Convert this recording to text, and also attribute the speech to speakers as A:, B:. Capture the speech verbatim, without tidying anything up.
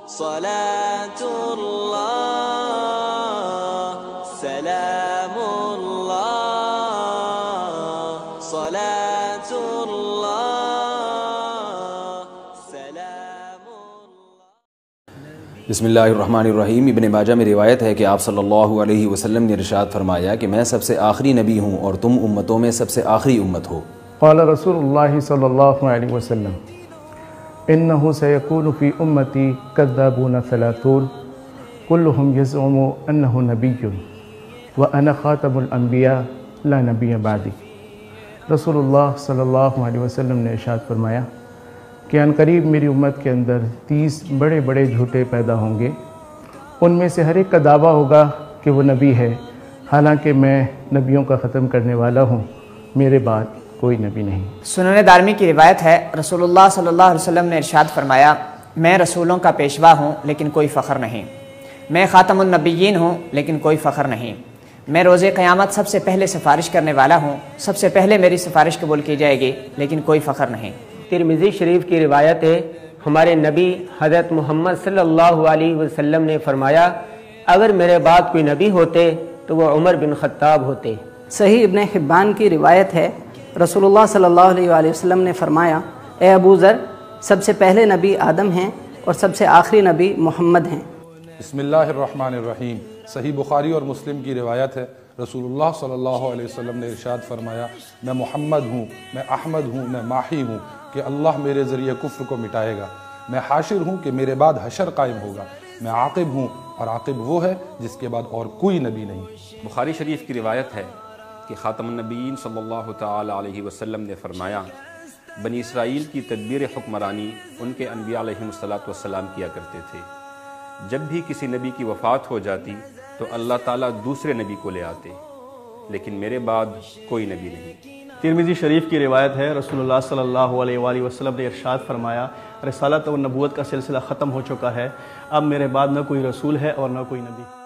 A: صلاة الله سلام الله صلاة الله سلام الله۔
B: بسم اللہ الرحمن الرحیم۔ ابن ماجہ میں روایت ہے کہ آپ صلی اللہ علیہ وسلم نے ارشاد فرمایا کہ میں سب سے آخری نبی ہوں اور تم امتوں میں سب سے آخری امت ہو۔
C: قال رسول اللہ صلی اللہ علیہ وسلم انہ سیکون فی امتی کذابون ثلاثون کلہم یزعم انہ نبی وانا خاتم الانبیاء لا نبی بعدی۔ رسول اللہ صلی اللہ علیہ وسلم نے ارشاد فرمایا کہ ان قریب میری امت کے اندر تیس بڑے بڑے جھوٹے پیدا ہوں گے، ان میں سے ہر ایک کا دعویٰ ہوگا کہ وہ نبی ہے، حالانکہ میں نبیوں کا ختم کرنے والا ہوں، میرے بعد کوئی نبی نہیں۔
D: سنن دارمی کی روایت ہے، رسول اللہ صلی اللہ علیہ وسلم نے ارشاد فرمایا میں رسولوں کا پیشوا ہوں لیکن کوئی فخر نہیں، میں خاتم النبیین ہوں لیکن کوئی فخر نہیں، میں روز قیامت سب سے پہلے سفارش کرنے والا ہوں، سب سے پہلے میری سفارش قبول کی جائے گی لیکن کوئی فخر نہیں۔
E: ترمذی شریف کی روایت ہے، ہمارے نبی حضرت محمد صلی اللہ علیہ وسلم نے فرمایا اگر میرے بعد کوئی نبی ہوتے تو وہ عمر بن خطاب ہوتے۔
F: صحیح ابن حبان کی روایت ہے، رسول اللہ صلی اللہ علیہ وآلہ وسلم نے فرمایا اے ابو ذر، سب سے پہلے نبی آدم ہیں اور سب سے آخری نبی محمد ہیں۔
G: بسم اللہ الرحمن الرحیم۔ صحیح بخاری اور مسلم کی روایت ہے، رسول اللہ صلی اللہ علیہ وسلم نے ارشاد فرمایا میں محمد ہوں، میں احمد ہوں، میں ماحی ہوں کہ اللہ میرے ذریعے کفر کو مٹائے گا، میں حاشر ہوں کہ میرے بعد حشر قائم ہوگا، میں عاقب ہوں اور عاقب وہ ہے جس کے بعد اور کوئی نبی نہیں۔
H: بخاری شریف کی روایت ہے کہ خاتم النبیین صلی اللہ تعالی علیہ وسلم نے فرمایا بنی اسرائیل کی تدبیر حکمرانی ان کے انبیاء علیہم السلام کیا کرتے تھے، جب بھی کسی نبی کی وفات ہو جاتی تو اللہ تعالیٰ دوسرے نبی کو لے آتے، لیکن میرے بعد کوئی نبی نہیں۔
I: ترمذی شریف کی روایت ہے، رسول اللہ صلی اللہ علیہ وآلہ وسلم نے ارشاد فرمایا رسالت و نبوت کا سلسلہ ختم ہو چکا ہے، اب میرے بعد نہ کوئی رسول ہے اور نہ کوئی نبی۔